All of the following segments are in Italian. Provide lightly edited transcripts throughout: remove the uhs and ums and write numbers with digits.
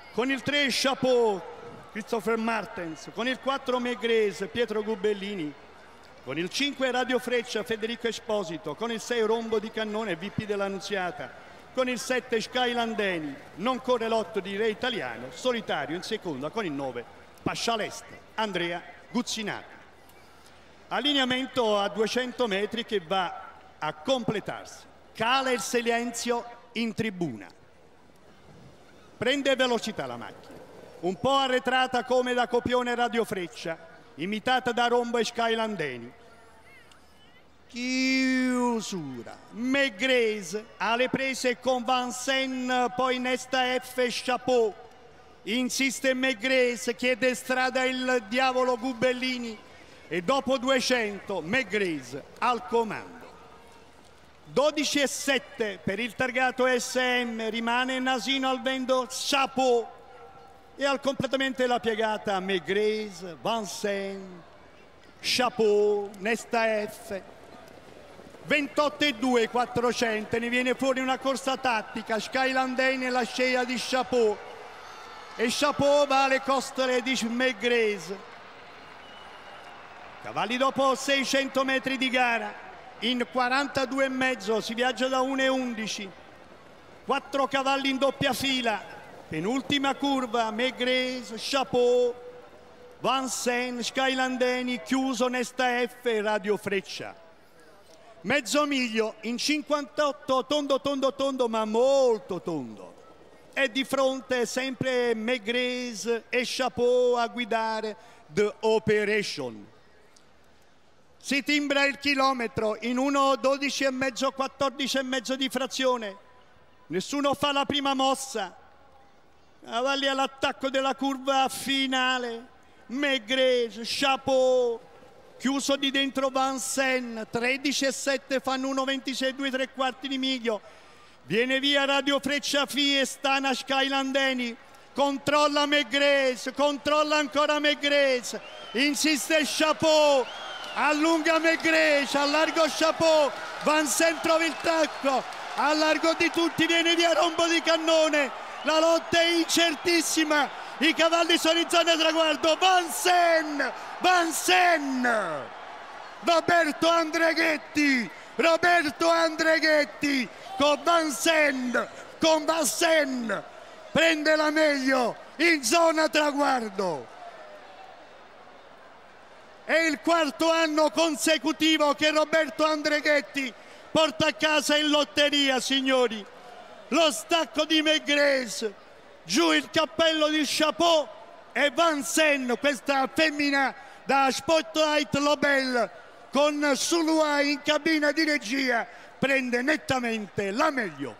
con il 3 Chapeau, Christopher Martens, con il 4 Megrez, Pietro Gubellini, con il 5 Radio Freccia, Federico Esposito, con il 6 Rombo di Cannone, VP dell'Annunziata, con il 7 Skylandeni, non corre l'8 di Re Italiano, solitario in seconda con il 9 Pascialest, Andrea Guzzinati. Allineamento a 200 metri che va a completarsi. Cala il silenzio in tribuna. Prende velocità la macchina, un po' arretrata come da copione Radio Freccia, imitata da Rombo e Skylandeni. Chiusura. Megrez alle prese con Vansen, poi Nesta F Chapeau. Insiste Megrez, chiede strada il diavolo Gubellini e dopo 200 Megrez al comando. 12,7 per il targato SM, rimane Nasino al vento Chapeau e al completamente la piegata Megrez, Vansen, Chapeau, Nesta F. 28,2 400, ne viene fuori una corsa tattica, Skylandeni nella scia di Chapeau e Chapeau va alle costole di Megrez. Cavalli dopo 600 metri di gara, in 42,5 si viaggia da 1,11, 4 cavalli in doppia fila, penultima curva, Megrez, Chapeau, Vansen, Skylandeni, chiuso Nesta F e Radio Freccia. Mezzo miglio in 58, tondo ma molto tondo. E di fronte sempre Megrez e Chapeau a guidare The Operation. Si timbra il chilometro in 1,12,5, 14,5 di frazione. Nessuno fa la prima mossa. Cavalli all'attacco della curva finale. Megrez, Chapeau. Chiuso di dentro Vansen, 13,7 fanno 1,26, 2,75 di miglio. Viene via Radio Freccia e stana Skylandeni. Controlla Megrez, controlla ancora Megrez. Insiste Chapeau, allunga Megrez, allargo Chapeau. Vansen trova il tacco, a largo di tutti viene via Rombo di Cannone. La lotta è incertissima. I cavalli sono in zona traguardo. Vansen! Vansen! Roberto Andreghetti con Vansen, prende la meglio in zona traguardo. È il quarto anno consecutivo che Roberto Andreghetti porta a casa in lotteria, signori. Lo stacco di Megrez, giù il cappello di Chapeau e Vansen, questa femmina da Spotlight Lobel con Sulua in cabina di regia, prende nettamente la meglio.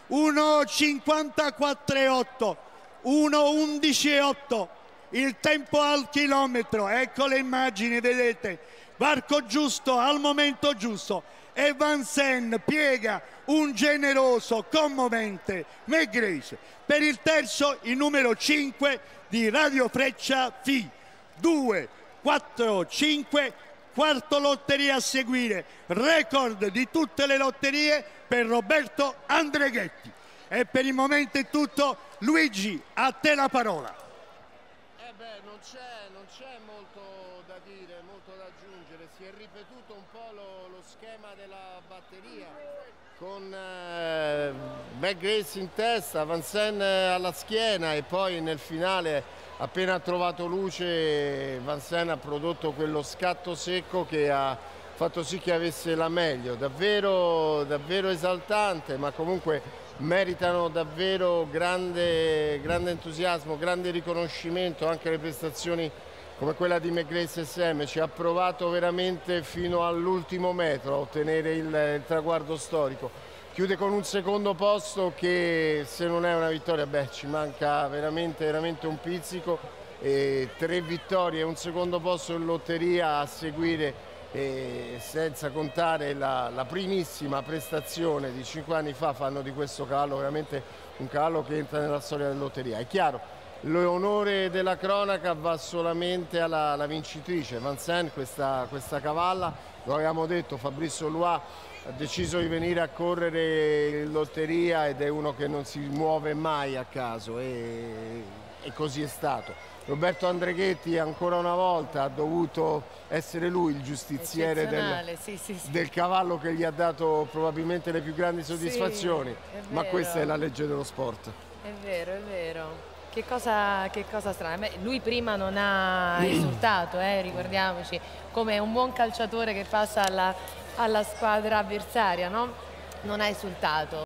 1,54,8, 1,11,8 il tempo al chilometro. Ecco le immagini, vedete, varco giusto al momento giusto e Vansen piega un generoso, commovente Megrez. Per il terzo il numero 5 di Radio Freccia FI. 2, 4, 5, quarto lotteria a seguire, record di tutte le lotterie per Roberto Andreghetti. E per il momento è tutto. Luigi, a te la parola. Non c'è molto da dire, molto da aggiungere. Si è ripetuto un po' lo schema della batteria con Megrez in testa, Vansen alla schiena e poi nel finale, appena ha trovato luce, Vansen ha prodotto quello scatto secco che ha fatto sì che avesse la meglio. Davvero esaltante, ma comunque meritano davvero grande entusiasmo, grande riconoscimento anche le prestazioni come quella di Megrez SM. Ci ha provato veramente fino all'ultimo metro a ottenere il traguardo storico. Chiude con un secondo posto che, se non è una vittoria, ci manca veramente un pizzico. E 3 vittorie e un secondo posto in lotteria a seguire, senza contare la primissima prestazione di 5 anni fa, fanno di questo cavallo veramente un cavallo che entra nella storia della lotteria. È chiaro, l'onore della cronaca va solamente alla vincitrice Vansen, questa cavalla, lo avevamo detto, Fabrice Sulua ha deciso di venire a correre in lotteria ed è uno che non si muove mai a caso e così è stato. Roberto Andreghetti ancora una volta ha dovuto essere lui il giustiziere del cavallo che gli ha dato probabilmente le più grandi soddisfazioni, ma questa è la legge dello sport. È vero, è vero. Che cosa strana. Beh, lui prima non ha esultato, ricordiamoci, come un buon calciatore che passa alla squadra avversaria, no? Non ha esultato.